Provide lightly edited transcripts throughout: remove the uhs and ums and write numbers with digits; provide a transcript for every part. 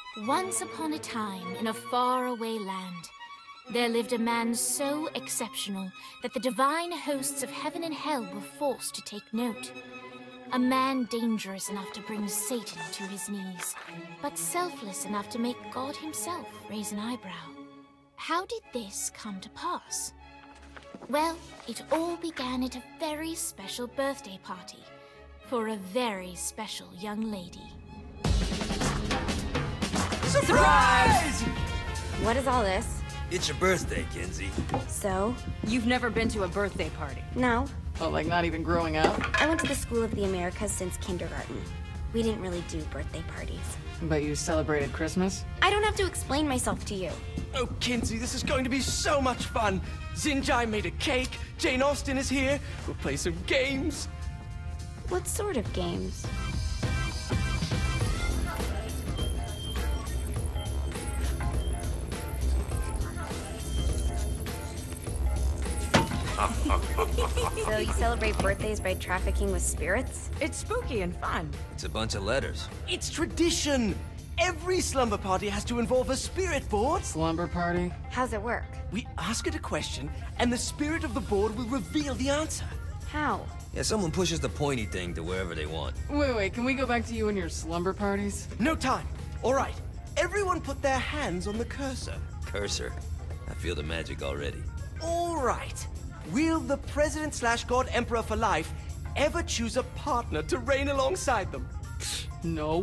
Once upon a time, in a faraway land, there lived a man so exceptional that the divine hosts of heaven and hell were forced to take note. A man dangerous enough to bring Satan to his knees, but selfless enough to make God himself raise an eyebrow. How did this come to pass? Well, it all began at a very special birthday party for a very special young lady. Surprise! What is all this? It's your birthday, Kinsey. So? You've never been to a birthday party? No. Oh, like not even growing up? I went to the School of the Americas since kindergarten. We didn't really do birthday parties. But you celebrated Christmas? I don't have to explain myself to you. Oh, Kinsey, this is going to be so much fun. Xinjai made a cake, Jane Austen is here, we'll play some games. What sort of games? So you celebrate birthdays by trafficking with spirits? It's spooky and fun. It's a bunch of letters. It's tradition. Every slumber party has to involve a spirit board. Slumber party? How's it work? We ask it a question, and the spirit of the board will reveal the answer. How? Yeah, someone pushes the pointy thing to wherever they want. Wait, can we go back to you and your slumber parties? No time. All right. Everyone put their hands on the cursor. Cursor. I feel the magic already. All right. Will the President/God Emperor for life ever choose a partner to reign alongside them? No.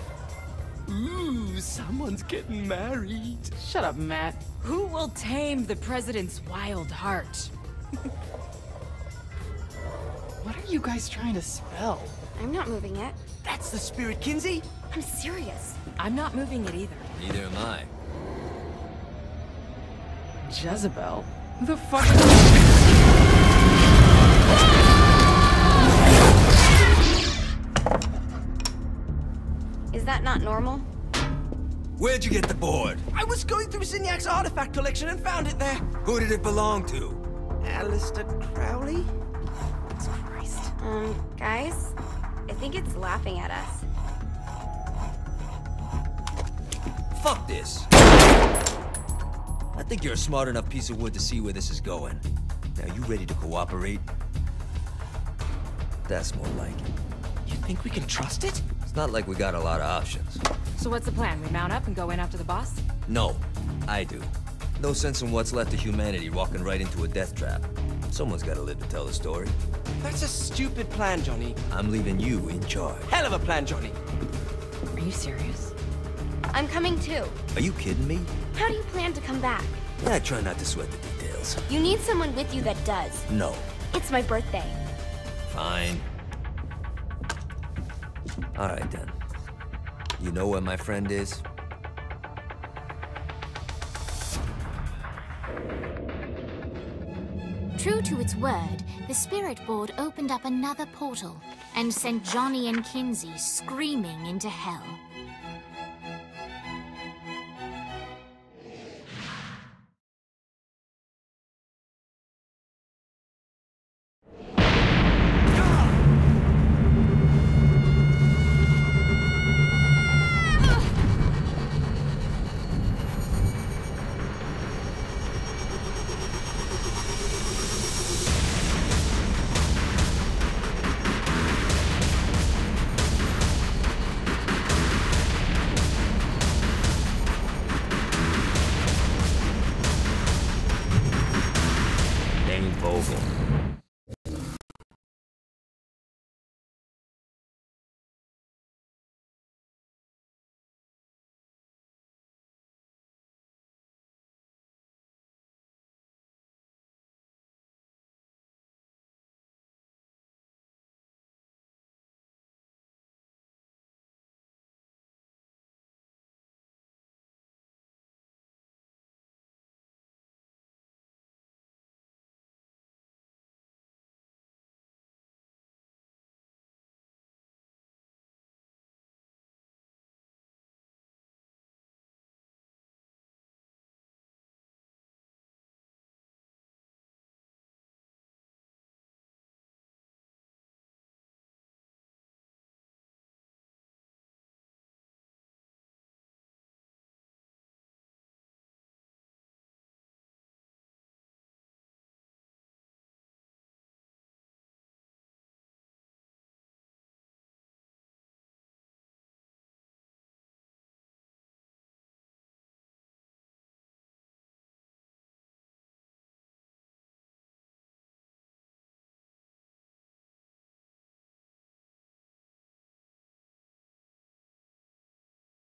Ooh, someone's getting married. Shut up, Matt. Who will tame the president's wild heart? What are you guys trying to spell? I'm not moving it. That's the spirit, Kinsey. I'm serious. I'm not moving it either. Neither am I. Jezebel? Who the fuck? Is that not normal? Where'd you get the board? I was going through Signac's artifact collection and found it there. Who did it belong to? Alistair Crowley? Christ. Guys? I think it's laughing at us. Fuck this. I think you're a smart enough piece of wood to see where this is going. Now, you ready to cooperate? That's more like it. You think we can trust it? It's not like we got a lot of options. So what's the plan? We mount up and go in after the boss? No, I do. No sense in what's left of humanity walking right into a death trap. Someone's gotta live to tell the story. That's a stupid plan, Johnny. I'm leaving you in charge. Hell of a plan, Johnny. Are you serious? I'm coming too. Are you kidding me? How do you plan to come back? Yeah, I try not to sweat the details. You need someone with you that does. No. It's my birthday. Fine. Alright then. You know where my friend is? True to its word, the spirit board opened up another portal and sent Johnny and Kinsey screaming into hell.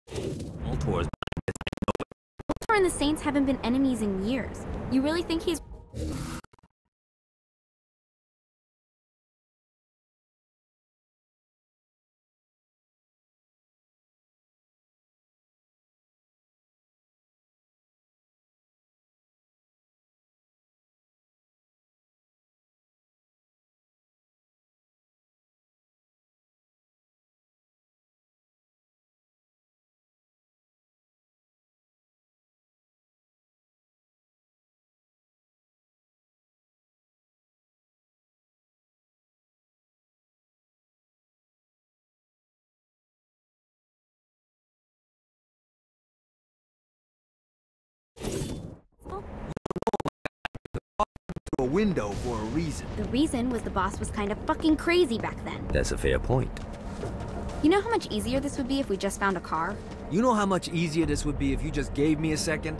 Moltor's Moltor and the Saints haven't been enemies in years. You really think he's... a window for a reason. The reason was the boss was kind of fucking crazy back then. That's a fair point. You know how much easier this would be if we just found a car? You know how much easier this would be if you just gave me a second?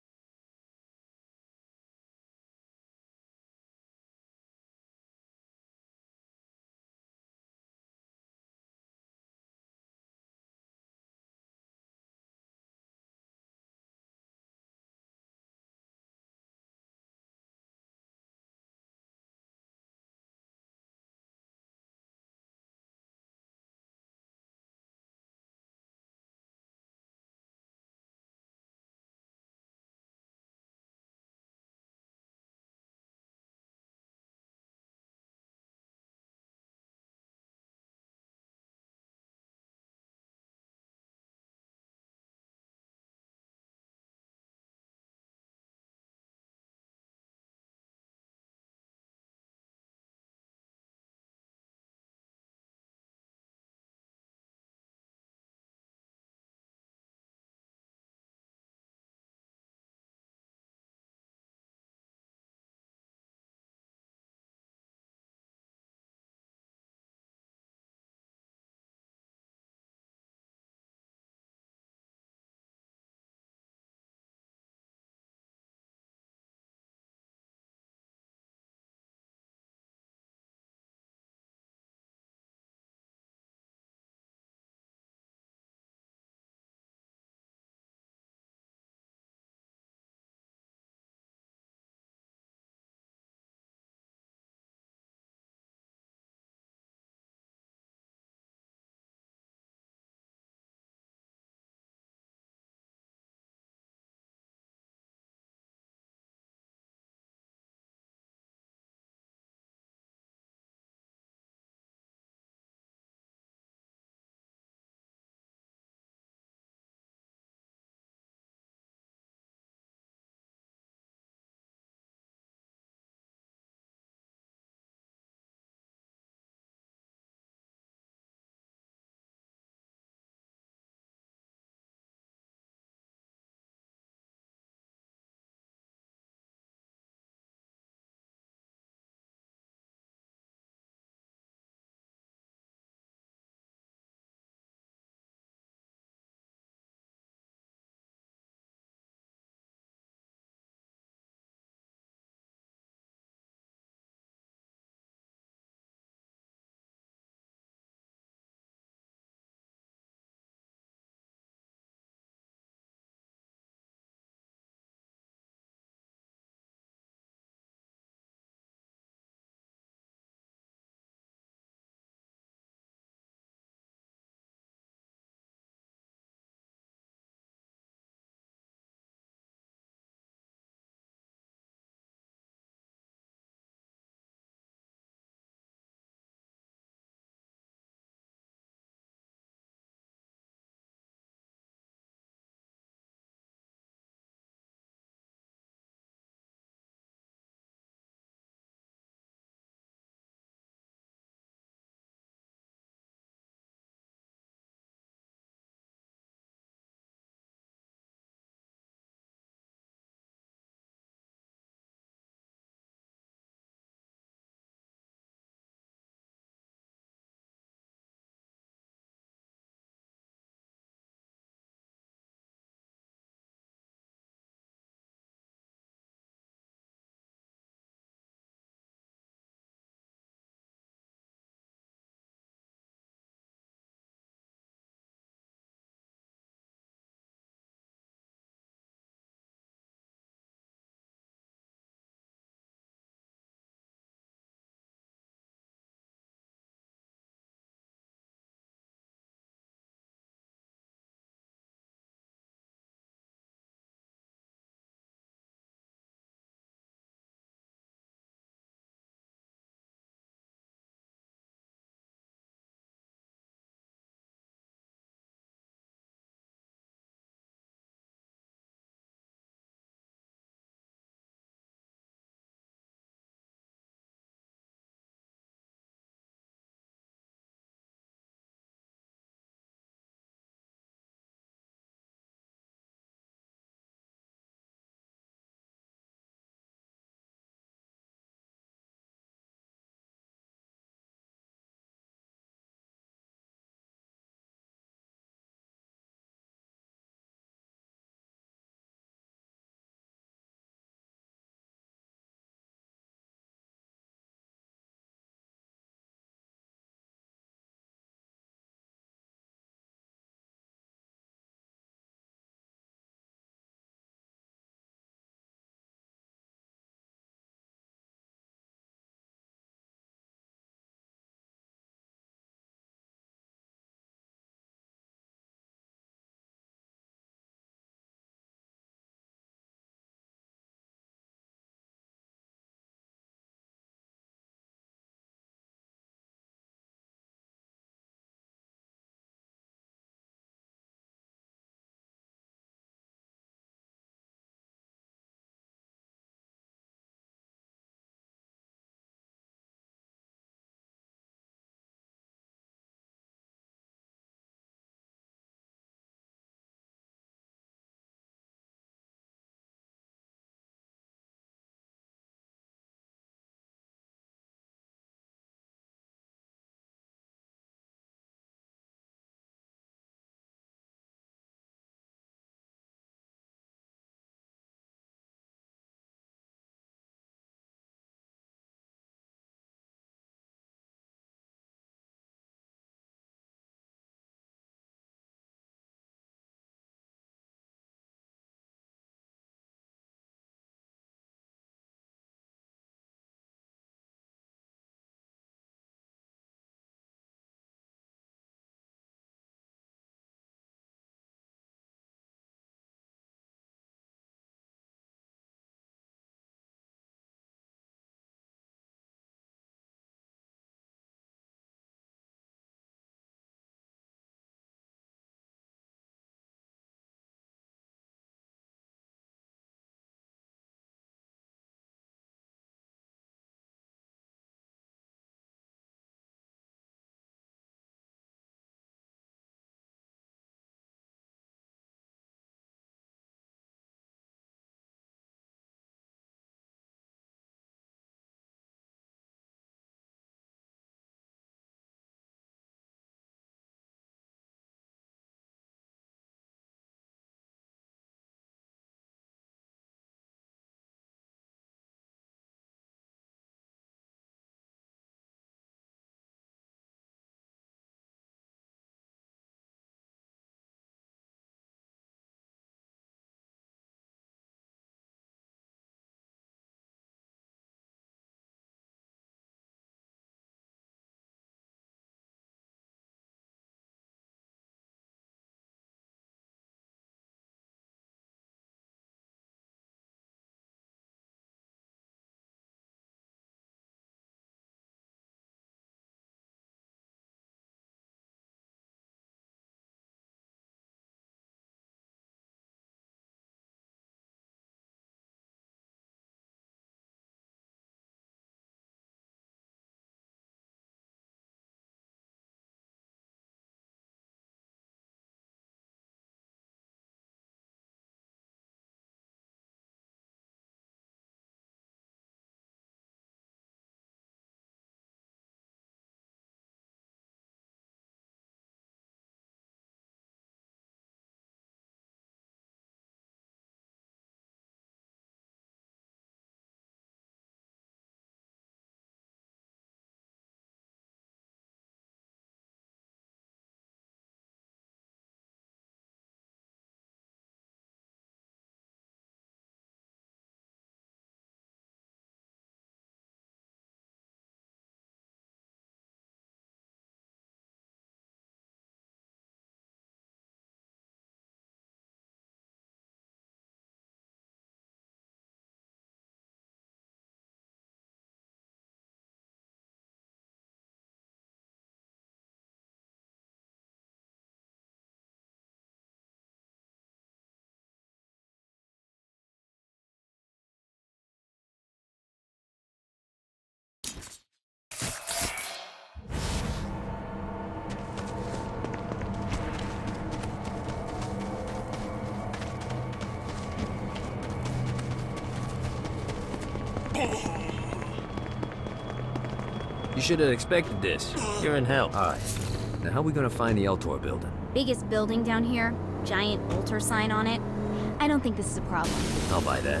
You should have expected this. You're in hell. Alright. Now how are we gonna find the Eltor building? Biggest building down here, giant altar sign on it. I don't think this is a problem. I'll buy that.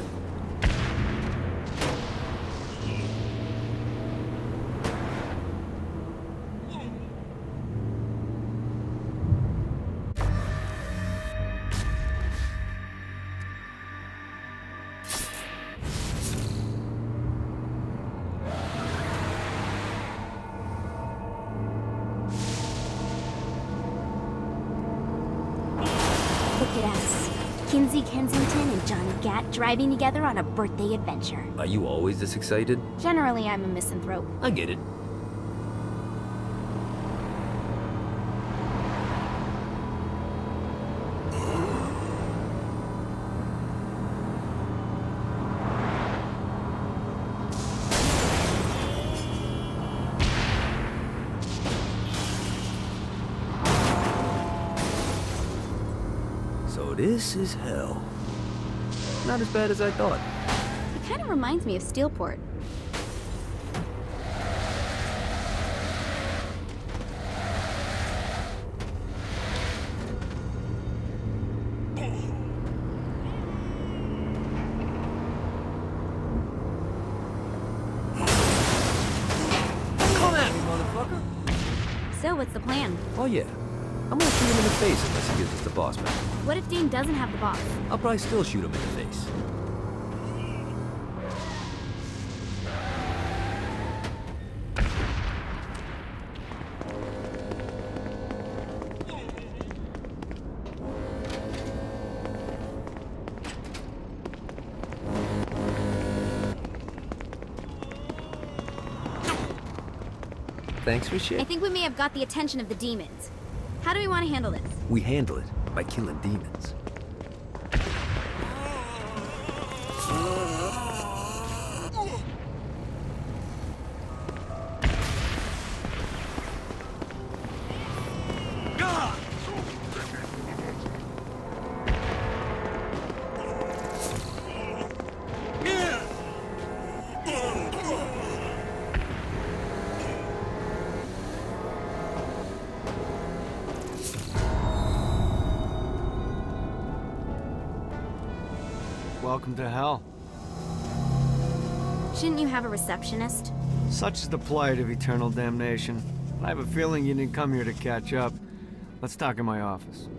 Look at us. Kinsey Kensington and Johnny Gat driving together on a birthday adventure. Are you always this excited? Generally, I'm a misanthrope. I get it. So this is hell. Not as bad as I thought. It kind of reminds me of Steelport. Come at me, motherfucker! So, what's the plan? Oh yeah. I'm gonna shoot him in the face unless he gives us the boss man. What if Dane doesn't have the box? I'll probably still shoot him in the face. Thanks for I shit. think we may have got the attention of the demons. How do we want to handle this? We handle it by killing demons. Welcome to hell. Shouldn't you have a receptionist? Such is the plight of eternal damnation. I have a feeling you didn't come here to catch up. Let's talk in my office.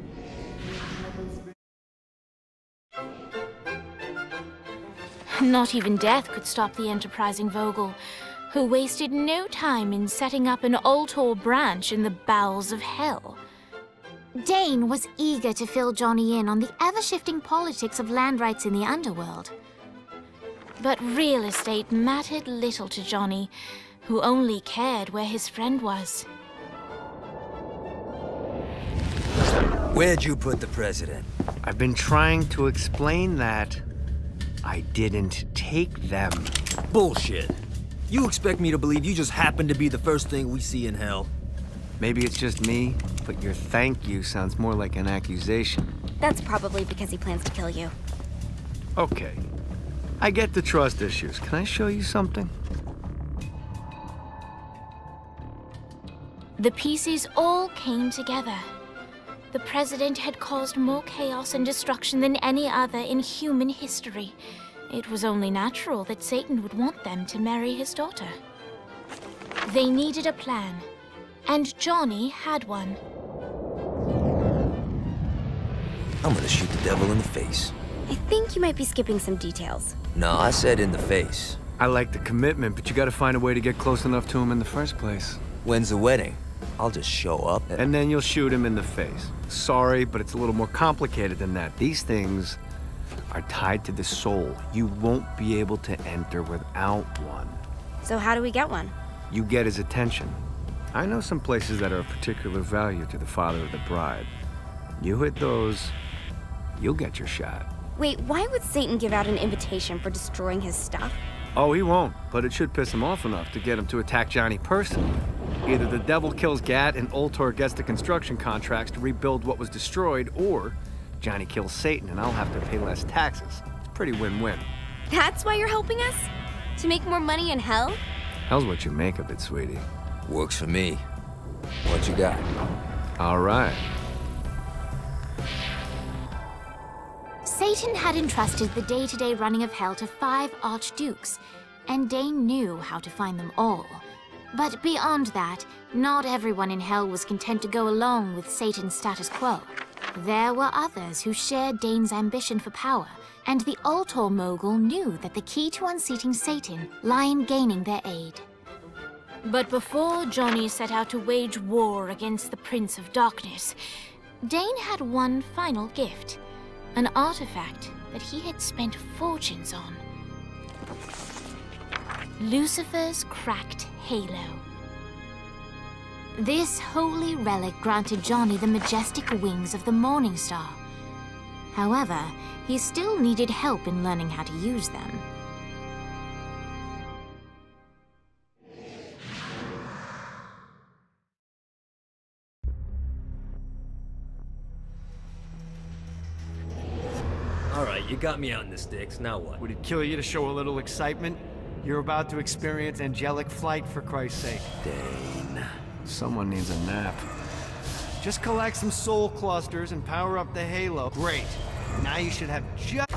Not even death could stop the enterprising Vogel, who wasted no time in setting up an Ultor branch in the bowels of hell. Dane was eager to fill Johnny in on the ever-shifting politics of land rights in the underworld. But real estate mattered little to Johnny, who only cared where his friend was. Where'd you put the president? I've been trying to explain that. I didn't take them. Bullshit. You expect me to believe you just happened to be the first thing we see in hell? Maybe it's just me, but your thank you sounds more like an accusation. That's probably because he plans to kill you. Okay. I get the trust issues. Can I show you something? The pieces all came together. The president had caused more chaos and destruction than any other in human history. It was only natural that Satan would want them to marry his daughter. They needed a plan, and Johnny had one. I'm gonna shoot the devil in the face. I think you might be skipping some details. No, I said in the face. I like the commitment, but you gotta find a way to get close enough to him in the first place. When's the wedding? I'll just show up And then you'll shoot him in the face. Sorry, but it's a little more complicated than that. These things are tied to the soul. You won't be able to enter without one. So how do we get one? You get his attention. I know some places that are of particular value to the father of the bride. You hit those, you'll get your shot. Wait, why would Satan give out an invitation for destroying his stuff? Oh, he won't, but it should piss him off enough to get him to attack Johnny personally. Either the devil kills Gat and Ultor gets the construction contracts to rebuild what was destroyed, or Johnny kills Satan and I'll have to pay less taxes. It's pretty win-win. That's why you're helping us? To make more money in hell? Hell's what you make of it, sweetie. Works for me. What you got? All right. Satan had entrusted the day-to-day running of Hell to 5 archdukes, and Dane knew how to find them all. But beyond that, not everyone in Hell was content to go along with Satan's status quo. There were others who shared Dane's ambition for power, and the Ultor mogul knew that the key to unseating Satan lay in gaining their aid. But before Johnny set out to wage war against the Prince of Darkness, Dane had one final gift, an artifact that he had spent fortunes on. Lucifer's cracked halo. This holy relic granted Johnny the majestic wings of the Morning Star. However, he still needed help in learning how to use them. Alright, you got me out in the sticks, now what? Would it kill you to show a little excitement? You're about to experience angelic flight, for Christ's sake. Dane. Someone needs a nap. Just collect some soul clusters and power up the halo. Great. Now you should have just...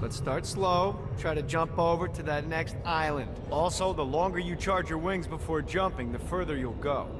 Let's start slow. Try to jump over to that next island. Also, the longer you charge your wings before jumping, the further you'll go.